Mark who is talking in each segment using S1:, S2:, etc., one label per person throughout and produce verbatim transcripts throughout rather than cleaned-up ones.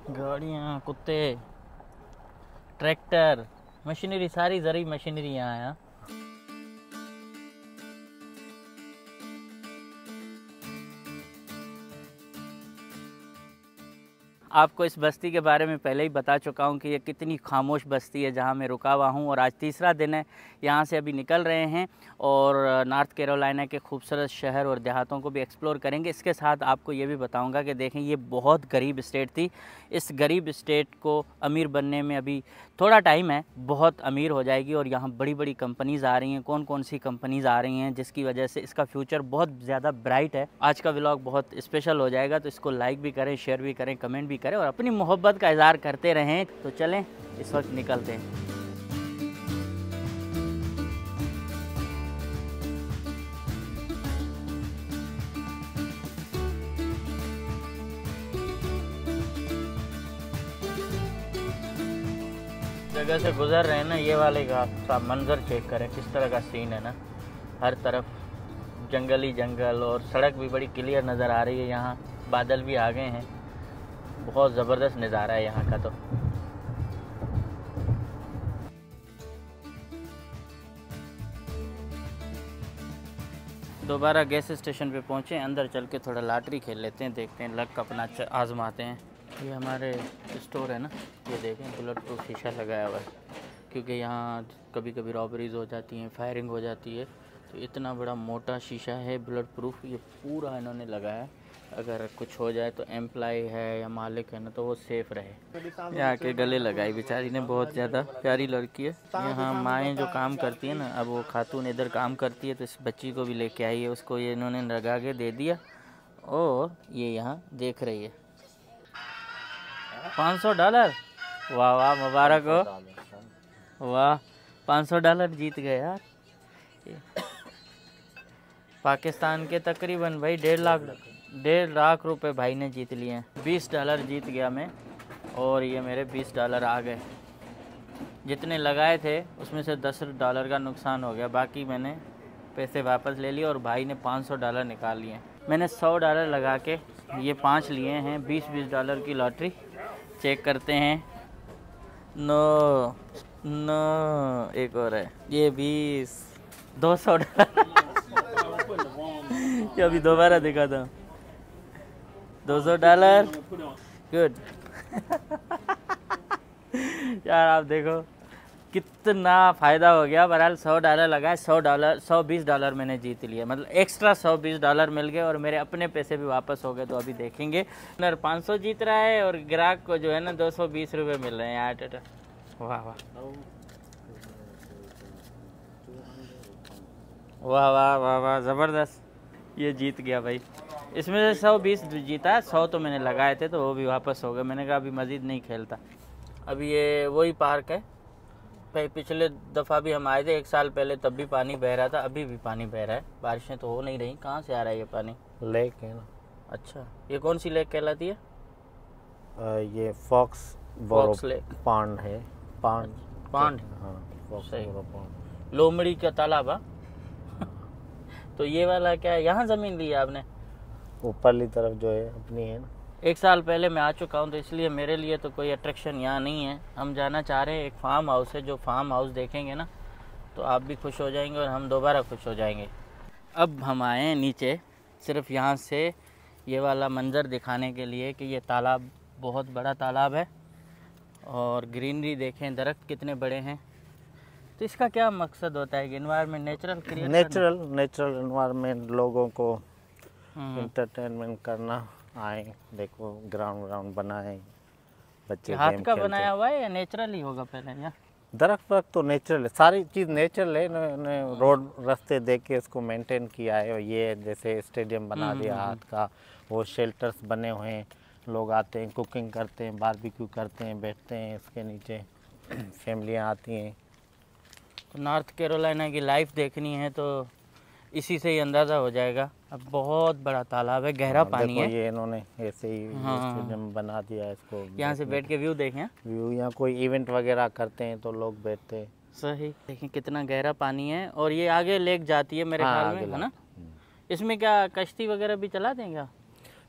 S1: गाड़ियाँ, कुत्ते, tractor, machinery, सारी ज़रूरी मशीनरी यहाँ है। आपको इस बस्ती के बारे में पहले ही बता चुका हूँ कि ये कितनी खामोश बस्ती है जहाँ मैं रुका हुआ हूँ, और आज तीसरा दिन है। यहाँ से अभी निकल रहे हैं और नॉर्थ कैरोलिना के खूबसूरत शहर और देहातों को भी एक्सप्लोर करेंगे। इसके साथ आपको ये भी बताऊँगा कि देखें, ये बहुत गरीब स्टेट थी। इस गरीब स्टेट को अमीर बनने में अभी थोड़ा टाइम है, बहुत अमीर हो जाएगी। और यहाँ बड़ी बड़ी कंपनीज़ आ रही हैं। कौन कौन सी कंपनीज़ आ रही हैं जिसकी वजह से इसका फ्यूचर बहुत ज़्यादा ब्राइट है। आज का व्लॉग बहुत स्पेशल हो जाएगा, तो इसको लाइक भी करें, शेयर भी करें, कमेंट भी करें और अपनी मोहब्बत का इज़हार करते रहें। तो चलें इस वक्त निकलते हैं। जगह से गुजर रहे हैं ना, ये वाले का मंजर चेक करें किस तरह का सीन है ना। हर तरफ जंगल ही जंगल, और सड़क भी बड़ी क्लियर नज़र आ रही है। यहाँ बादल भी आ गए हैं। बहुत ज़बरदस्त नज़ारा है यहाँ का। तो दोबारा गैस स्टेशन पे पहुँचे, अंदर चल के थोड़ा लॉटरी खेल लेते हैं, देखते हैं, लक अपना आजमाते हैं। ये हमारे स्टोर है ना, ये देखें, बुलेट प्रूफ शीशा लगाया हुआ है, क्योंकि यहाँ कभी कभी रॉबरीज हो जाती हैं, फायरिंग हो जाती है। तो इतना बड़ा मोटा शीशा है बुलेट प्रूफ, ये पूरा इन्होंने लगाया है। अगर कुछ हो जाए तो एम्प्लॉय है या मालिक है ना, तो वो सेफ रहे। यहाँ के गले लगाई बेचारी ने, बहुत ज़्यादा प्यारी लड़की है। यहाँ माएँ जो काम करती है ना, अब वो खातून इधर काम करती है, तो इस बच्ची को भी लेके आई है। उसको ये इन्होंने लगा के दे दिया और ये यहाँ देख रही है। पाँच सौ डॉलर, वाह वाह, मुबारक हो, वाह, पाँच सौ डॉलर जीत गए यार। पाकिस्तान के तकरीबन भाई डेढ़ लाख डेढ़ लाख रुपए भाई ने जीत लिए हैं। बीस डॉलर जीत गया मैं, और ये मेरे बीस डॉलर आ गए। जितने लगाए थे उसमें से दस डॉलर का नुकसान हो गया, बाकी मैंने पैसे वापस ले लिए और भाई ने पाँच सौ डॉलर निकाल लिए। मैंने सौ डॉलर लगा के ये पाँच लिए हैं। बीस बीस डॉलर की लॉटरी चेक करते हैं। नो नो, एक और है, ये बीस, दो सौ डॉलर। ये अभी दोबारा दिखा था, दो सौ डॉलर, गुड। यार आप देखो कितना फ़ायदा हो गया। बहरहाल सौ डॉलर लगाए, सौ डॉलर सौ बीस डॉलर मैंने जीत लिया, मतलब एक्स्ट्रा सौ बीस डॉलर मिल गए और मेरे अपने पैसे भी वापस हो गए। तो अभी देखेंगे, नर पाँच सौ जीत रहा है और ग्राहक को जो है ना दो सौ बीस रुपये मिल रहे हैं यार। टाटा, वाह वाह वाह वाह वाह वाह, ज़बरदस्त। ये जीत गया भाई। इसमें से सौ बीस जीता, सौ तो मैंने लगाए थे तो वो भी वापस हो गए। मैंने कहा अभी मज़ीद नहीं खेलता। अभी ये वही पार्क है, पिछले दफ़ा भी हम आए थे एक साल पहले, तब भी पानी बह रहा था, अभी भी पानी बह रहा है। बारिशें तो हो नहीं रही। कहाँ से आ रहा है ये पानी?
S2: लेक है ना।
S1: अच्छा, ये कौन सी लेक कहलाती है?
S2: आ, ये फॉक्स
S1: फॉक्स लेक
S2: पांड है। पांड
S1: पांड,
S2: हाँ,
S1: सही।
S2: पांड,
S1: लोमड़ी का तालाब। तो ये वाला क्या है? यहाँ ज़मीन ली है आपने?
S2: ऊपरली तरफ जो है अपनी है ना।
S1: एक साल पहले मैं आ चुका हूँ, तो इसलिए मेरे लिए तो कोई अट्रैक्शन यहाँ नहीं है। हम जाना चाह रहे हैं, एक फार्म हाउस है, जो फार्म हाउस देखेंगे ना तो आप भी खुश हो जाएंगे और हम दोबारा खुश हो जाएंगे। अब हम आए हैं नीचे, सिर्फ यहाँ से ये वाला मंज़र दिखाने के लिए कि ये तालाब बहुत बड़ा तालाब है और ग्रीनरी देखें, दरख्त कितने बड़े हैं। तो इसका क्या मकसद होता है कि environment natural create
S2: natural natural environment, लोगों को इंटरटेनमेंट करना। आए देखो, ग्राउंड ग्राउंड बनाए, बच्चे
S1: हाथ
S2: गेम
S1: का
S2: खेलते।
S1: बनाया हुआ है या नेचुरल ही होगा पहले? या
S2: दरख्त वक्त तो नेचुरल है, सारी चीज़ नेचुरल है। इन्होंने रोड रास्ते देख के उसको मेंटेन किया है। और ये जैसे स्टेडियम बना दिया हाथ का, वो शेल्टर्स बने हुए हैं, लोग आते हैं, कुकिंग करते हैं, बारबेक्यू करते हैं, बैठते हैं इसके नीचे, फैमिलियाँ आती हैं।
S1: तो नॉर्थ कैरोलिना की लाइफ देखनी है तो इसी से ही अंदाज़ा हो जाएगा। अब बहुत बड़ा तालाब है, गहरा पानी है।
S2: ये इन्होंने ऐसे ही स्टेडियम बना दिया है इसको।
S1: यहाँ से बैठ के व्यू देखें,
S2: व्यू, यहाँ कोई इवेंट वगैरह करते हैं तो लोग बैठते हैं।
S1: सही। देखें कितना गहरा पानी है, और ये आगे लेक जाती है मेरे ख्याल में, है ना? इसमें क्या कश्ती वगैरह भी चला देंगे?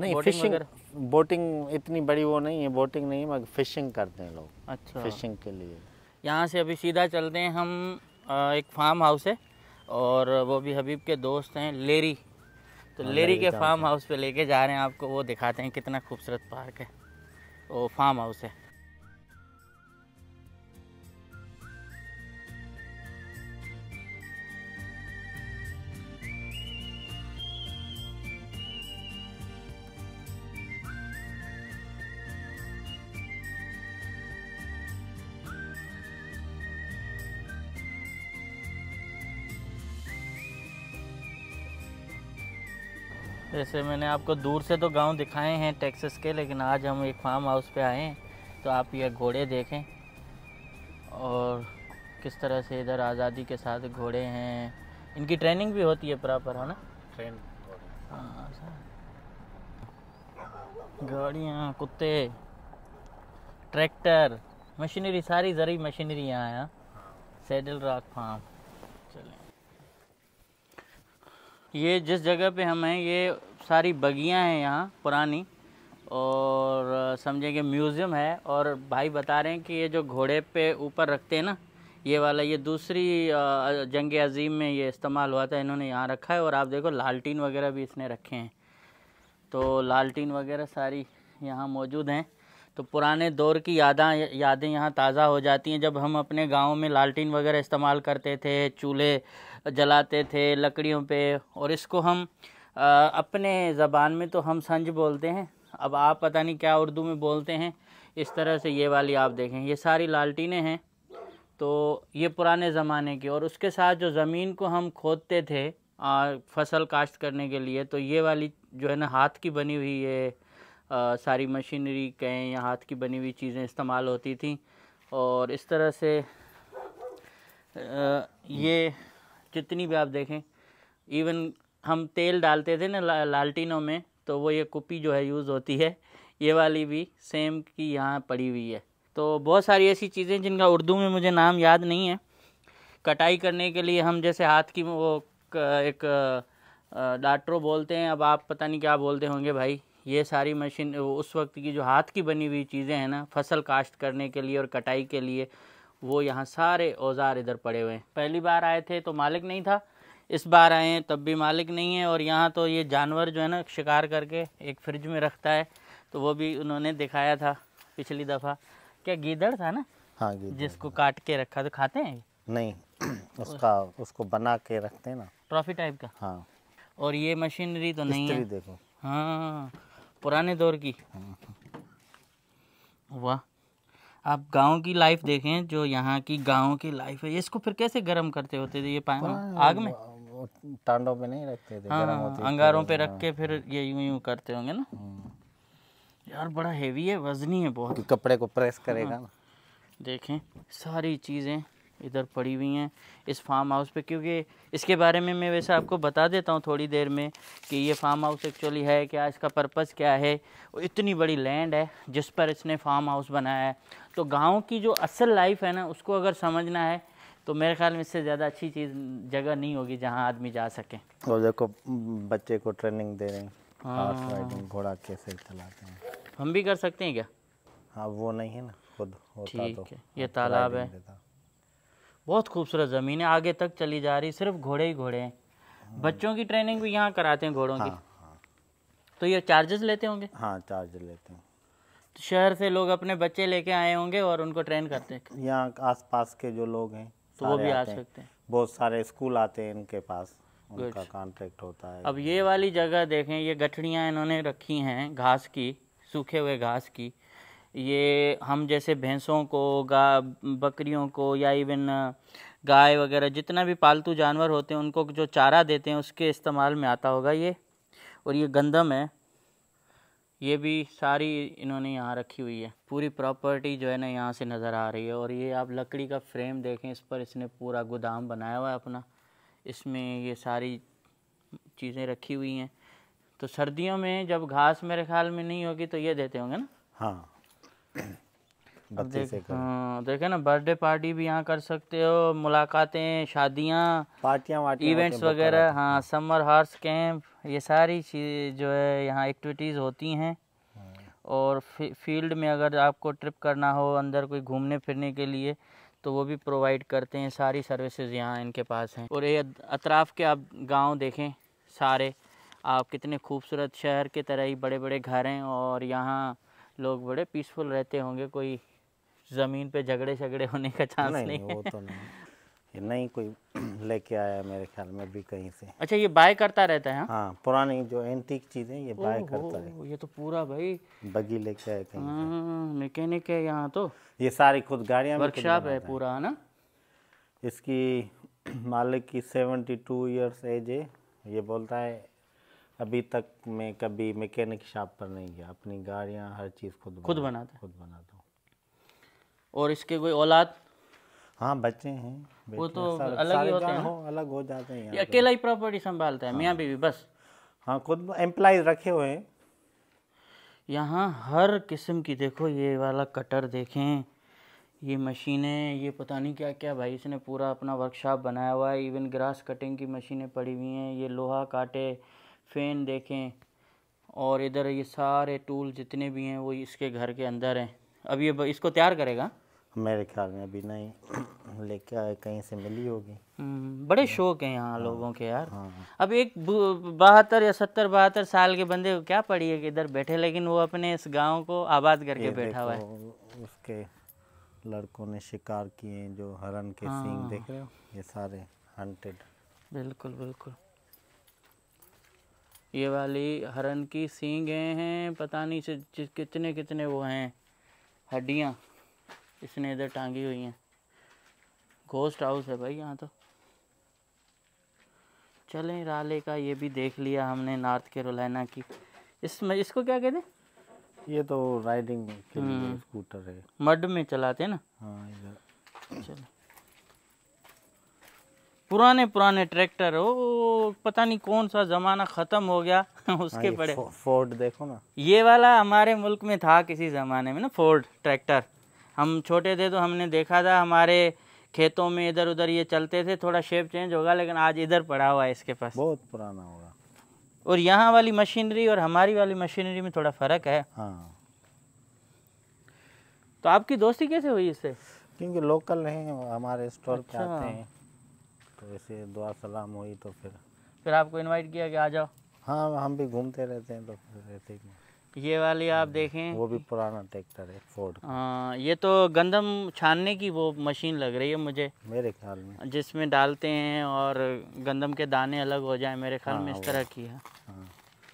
S2: नहीं,
S1: बोटिंग
S2: फिशिंग,
S1: वगैरह?
S2: बोटिंग इतनी बड़ी वो नहीं है, बोटिंग नहीं है, मगर फिशिंग करते हैं लोग।
S1: अच्छा,
S2: फिशिंग के लिए।
S1: यहाँ से अभी सीधा चलते हैं हम, आ, एक फार्म हाउस है और वो भी हबीब के दोस्त हैं, लेरी। तो
S2: हाँ,
S1: लेरी
S2: लेरी
S1: के
S2: जानते
S1: फार्म
S2: हैं।
S1: हाउस पे लेके जा रहे हैं आपको, वो दिखाते हैं कितना खूबसूरत पार्क है, वो फार्म हाउस है। वैसे मैंने आपको दूर से तो गांव दिखाए हैं टेक्सास के, लेकिन आज हम एक फार्म हाउस पे आए हैं, तो आप ये घोड़े देखें और किस तरह से इधर आज़ादी के साथ घोड़े हैं। इनकी ट्रेनिंग भी होती है प्रॉपर, है ना?
S2: ट्रेन।
S1: हाँ, गाड़ियाँ, कुत्ते, ट्रैक्टर, मशीनरी, सारी ज़रूरी मशीनरी यहाँ है। Saddle Rock Farm. चलें, ये जिस जगह पे हम हैं ये सारी बगियां हैं यहाँ पुरानी, और समझे कि म्यूज़ियम है। और भाई बता रहे हैं कि ये जो घोड़े पे ऊपर रखते हैं ना, ये वाला, ये दूसरी जंग अजीम में ये इस्तेमाल हुआ था, इन्होंने यहाँ रखा है। और आप देखो लालटीन वगैरह भी इसने रखे हैं, तो लालटीन वगैरह सारी यहाँ मौजूद हैं। तो पुराने दौर की यादां यादें यहाँ ताज़ा हो जाती हैं, जब हम अपने गांव में लालटीन वगैरह इस्तेमाल करते थे, चूल्हे जलाते थे लकड़ियों पे। और इसको हम आ, अपने ज़बान में तो हम संज बोलते हैं, अब आप पता नहीं क्या उर्दू में बोलते हैं। इस तरह से ये वाली आप देखें, ये सारी लालटीनें हैं, तो ये पुराने ज़माने की। और उसके साथ जो ज़मीन को हम खोदते थे आ, फसल काश्त करने के लिए, तो ये वाली जो है ना हाथ की बनी हुई ये आ, सारी मशीनरी कहें या हाथ की बनी हुई चीज़ें इस्तेमाल होती थी। और इस तरह से आ, ये जितनी भी आप देखें, इवन हम तेल डालते थे ना ला, लालटीनों में, तो वो ये कुप्पी जो है यूज़ होती है, ये वाली भी सेम की यहाँ पड़ी हुई है। तो बहुत सारी ऐसी चीज़ें जिनका उर्दू में मुझे नाम याद नहीं है। कटाई करने के लिए हम जैसे हाथ की वो एक डाट्रो बोलते हैं, अब आप पता नहीं क्या बोलते होंगे भाई। ये सारी मशीन उस वक्त की जो हाथ की बनी हुई चीज़ें हैं ना, फसल काश्त करने के लिए और कटाई के लिए, वो यहाँ सारे औजार इधर पड़े हुए हैं। पहली बार आए थे तो मालिक नहीं था, इस बार आए हैं तब भी मालिक नहीं है। और यहाँ तो ये जानवर जो है ना शिकार करके एक फ्रिज में रखता है, तो वो भी उन्होंने दिखाया था पिछली दफ़ा। क्या गीदड़ था ना?
S2: हाँ, गीदड़,
S1: जिसको काट के रखा, तो खाते हैं?
S2: नहीं, उसका उसको बना के रखते हैं ना,
S1: ट्रॉफी टाइप का।
S2: हाँ।
S1: और ये मशीनरी तो नहीं है,
S2: देखो,
S1: हाँ, पुराने दौर की। वाह, आप गांव की लाइफ देखें, जो यहाँ की गांव की लाइफ है। इसको फिर कैसे गर्म करते होते थे ये पानी आग में?
S2: टांडों पे नहीं रखते थे,
S1: हाँ,
S2: गर्म होती
S1: अंगारों पे रख के फिर ये यूं यूं करते होंगे ना। यार बड़ा हेवी है, वजनी है बहुत।
S2: कपड़े को प्रेस करेगा ना।
S1: देखें सारी चीज़ें इधर पड़ी हुई हैं इस फार्म हाउस पे, क्योंकि इसके बारे में मैं वैसे आपको बता देता हूँ थोड़ी देर में कि ये फार्म हाउस एक्चुअली है क्या, इसका पर्पस क्या है। इतनी बड़ी लैंड है जिस पर इसने फार्म हाउस बनाया है। तो गांव की जो असल लाइफ है ना, उसको अगर समझना है तो मेरे ख्याल में इससे ज़्यादा अच्छी चीज़ जगह नहीं होगी जहाँ आदमी जा सके।
S2: और देखो बच्चे को ट्रेनिंग दे रहे हैं,
S1: हाँ,
S2: हॉर्स राइडिंग, घोड़ा कैसे चलाते हैं।
S1: हम भी कर सकते हैं क्या?
S2: हाँ, वो नहीं है ना, खुद होता
S1: ठीक
S2: तो
S1: है। ये तालाब है, बहुत खूबसूरत ज़मीन है, आगे तक चली जा रही, सिर्फ घोड़े ही घोड़े हैं। बच्चों की ट्रेनिंग भी यहाँ कराते हैं घोड़ों
S2: हाँ,
S1: की।
S2: हाँ।
S1: तो ये चार्जेस लेते होंगे?
S2: हाँ, चार्ज लेते हैं।
S1: तो शहर से लोग अपने बच्चे लेके आए होंगे और उनको ट्रेन करते हैं?
S2: यहाँ आसपास के जो लोग हैं
S1: तो वो भी आ सकते हैं।
S2: बहुत सारे स्कूल आते हैं इनके पास, उनका कॉन्ट्रैक्ट होता है।
S1: अब ये वाली जगह देखें, ये गठड़ियाँ इन्होंने रखी हैं घास की, सूखे हुए घास की। ये हम जैसे भैंसों को, गा बकरियों को, या इवन गाय वगैरह जितना भी पालतू जानवर होते हैं उनको जो चारा देते हैं उसके इस्तेमाल में आता होगा ये। और ये गंदम है, ये भी सारी इन्होंने यहाँ रखी हुई है। पूरी प्रॉपर्टी जो है ना यहाँ से नज़र आ रही है। और ये आप लकड़ी का फ्रेम देखें, इस पर इसने पूरा गोदाम बनाया हुआ है अपना, इसमें ये सारी चीज़ें रखी हुई हैं। तो सर्दियों में जब घास मेरे ख्याल में नहीं होगी तो ये देते होंगे ना।
S2: हाँ, बच्चे से करें।
S1: हाँ देखे ना, बर्थडे पार्टी भी यहाँ कर सकते हो, मुलाकातें, शादियाँ,
S2: पार्टियाँ वार्टियाँ
S1: इवेंट्स वगैरह, हाँ समर हार्स कैंप, ये सारी चीज़ जो है यहाँ एक्टिविटीज़ होती हैं। और फी, फील्ड में अगर आपको ट्रिप करना हो अंदर कोई घूमने फिरने के लिए तो वो भी प्रोवाइड करते हैं, सारी सर्विसेज यहाँ इनके पास हैं। और ये अतराफ़ के आप गांव देखें सारे, आप कितने खूबसूरत शहर के तरह ही बड़े बड़े घर हैं और यहाँ लोग बड़े पीसफुल रहते होंगे, कोई ज़मीन पे झगड़े झगड़े होने का चांस नहीं,
S2: नहीं,
S1: नहीं
S2: वो तो नहीं, ये नहीं कोई लेके आया मेरे ख्याल में भी कहीं से।
S1: अच्छा, ये बाय करता रहता है? हाँ,
S2: हाँ पुरानी जो एंटीक चीज़ें ये बाय करता है।
S1: ये तो पूरा भाई
S2: बगी लेके आए कहीं से।
S1: मैकेनिक है यहाँ तो,
S2: ये सारी खुद गाड़ियाँ
S1: वर्कशॉप है पूरा, है ना।
S2: इसकी मालिक की सेवेंटी टू ईयर्स एज है। ये बोलता है अभी तक मैं कभी मैकेनिक शॉप पर नहीं गया, अपनी गाड़ियाँ हर चीज़ खुद
S1: खुद बनाता
S2: खुद बनाता हूँ।
S1: और इसके कोई औलाद?
S2: हाँ बच्चे हैं,
S1: वो तो
S2: सारे,
S1: अलग
S2: सारे
S1: ही होते हैं,
S2: हो, अलग हो जाते हैं।
S1: ये अकेला ही प्रॉपर्टी संभालता है? हाँ। मियाँ बीवी बस?
S2: हाँ खुद एम्प्लॉइज रखे हुए हैं
S1: यहाँ। हर किस्म की, देखो ये वाला कटर देखें, ये मशीनें, ये पता नहीं क्या क्या भाई, इसने पूरा अपना वर्कशॉप बनाया हुआ है। इवन ग्रास कटिंग की मशीनें पड़ी हुई हैं, ये लोहा काटे, फैन देखें, और इधर ये सारे टूल जितने भी हैं वो इसके घर के अंदर हैं। अब ये इसको तैयार करेगा
S2: मेरे ख्याल में, अभी नहीं लेके आए, कहीं से मिली होगी।
S1: बड़े शौक हैं यहाँ। हाँ, लोगों के यार।
S2: हाँ।
S1: अब एक बहत्तर या सत्तर बहत्तर साल के बंदे को क्या पड़ी है कि इधर बैठे, लेकिन वो अपने इस गांव को आबाद करके बैठा हुआ है।
S2: उसके लड़कों ने शिकार किए, जो हरन के
S1: हाँ।
S2: सींग देख रहे हो, ये सारे हंटेड।
S1: बिल्कुल बिल्कुल, ये वाली हरन की सींगें हैं, पता नहीं से कितने कितने वो हैं हड्डियाँ इसने इधर टांगी हुई हैं। घोस्ट हाउस है भाई यहाँ तो। चलें, राले का ये भी देख लिया हमने, नॉर्थ कैरोलिना की। इसमें इसको क्या कहते हैं?
S2: ये तो राइडिंग के लिए स्कूटर है,
S1: मड में चलाते हैं ना।
S2: हाँ इधर।
S1: चलो, पुराने पुराने ट्रैक्टर, ओ पता नहीं कौन सा ज़माना ख़त्म हो गया उसके
S2: हाँ,
S1: पड़े।
S2: फो, फोर्ड देखो ना,
S1: ये वाला हमारे मुल्क में था किसी ज़माने में ना, फोर्ड ट्रैक्टर। हम छोटे थे तो हमने देखा था, हमारे खेतों में इधर उधर ये चलते थे। थोड़ा शेप चेंज होगा लेकिन आज इधर पड़ा हुआ है इसके पास।
S2: बहुत पुराना होगा।
S1: और यहाँ वाली मशीनरी और हमारी वाली मशीनरी में थोड़ा फ़र्क है।
S2: हाँ।
S1: तो आपकी दोस्ती कैसे हुई इससे?
S2: क्योंकि लोकल हैं, हमारे स्टोर पे
S1: अच्छा।
S2: आते हैं, तो ऐसे दुआ सलाम हुई तो फिर
S1: फिर आपको इनवाइट किया कि आ जाओ।
S2: हाँ, हम भी घूमते रहते हैं तो फिर रहते ही।
S1: ये वाली आप देखें,
S2: वो भी पुराना ट्रैक्टर है फोर्ड।
S1: हाँ, ये तो गंदम छानने की वो मशीन लग रही है मुझे,
S2: मेरे ख्याल में,
S1: जिसमें डालते हैं और गंदम के दाने अलग हो जाए, मेरे ख्याल
S2: हाँ,
S1: में इस तरह की है।
S2: हाँ।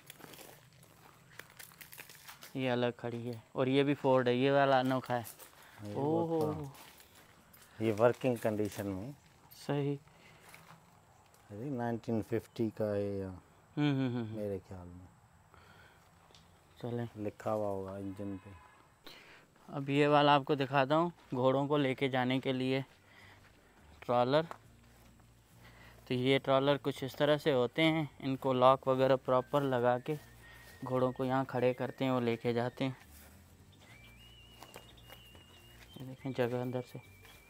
S1: ये अलग खड़ी है। और ये भी फोर्ड है, ये वाला अनोखा है। ओह,
S2: ये वर्किंग कंडीशन में
S1: सही,
S2: नाइनटीन फिफ्टी का है या
S1: हम्म हम्म हम्म,
S2: मेरे ख्याल में।
S1: चलें,
S2: लिखा हुआ होगा इंजन पे।
S1: अब ये वाला आपको दिखाता हूँ, घोड़ों को लेके जाने के लिए ट्रॉलर। तो ये ट्रॉलर कुछ इस तरह से होते हैं, इनको लॉक वगैरह प्रॉपर लगा के घोड़ों को यहाँ खड़े करते हैं और लेके जाते हैं। ये देखें जगह अंदर से।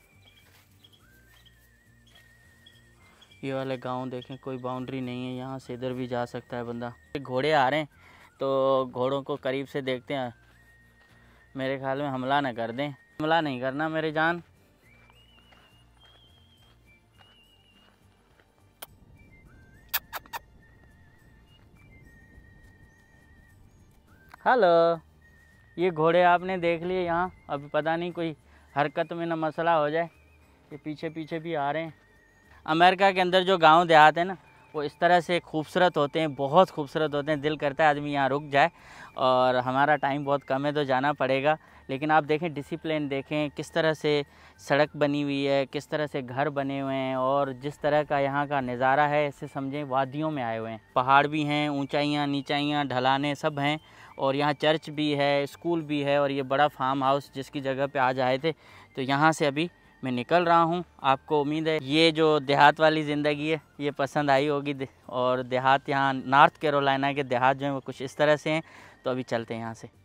S1: ये वाले गांव देखें, कोई बाउंड्री नहीं है, यहाँ से इधर भी जा सकता है बंदा। घोड़े आ रहे हैं तो घोड़ों को करीब से देखते हैं, मेरे ख्याल में हमला ना कर दें। हमला नहीं करना मेरे जान। हेलो, ये घोड़े आपने देख लिए यहाँ। अभी पता नहीं कोई हरकत में ना मसला हो जाए। ये पीछे पीछे भी आ रहे हैं। अमेरिका के अंदर जो गांव देहात है ना, वो इस तरह से खूबसूरत होते हैं, बहुत खूबसूरत होते हैं। दिल करता है आदमी यहाँ रुक जाए। और हमारा टाइम बहुत कम है तो जाना पड़ेगा, लेकिन आप देखें डिसिप्लिन देखें, किस तरह से सड़क बनी हुई है, किस तरह से घर बने हुए हैं, और जिस तरह का यहाँ का नज़ारा है, ऐसे समझें वादियों में आए हुए हैं। पहाड़ भी हैं, ऊंचाइयाँ नीचाइयाँ ढलाने सब हैं, और यहाँ चर्च भी है, स्कूल भी है, और ये बड़ा फार्म हाउस जिसकी जगह पे आज आए थे। तो यहाँ से अभी मैं निकल रहा हूँ। आपको उम्मीद है ये जो देहात वाली ज़िंदगी है ये पसंद आई होगी। और देहात, यहाँ नॉर्थ कैरोलिना के देहात जो हैं वो कुछ इस तरह से हैं। तो अभी चलते हैं यहाँ से।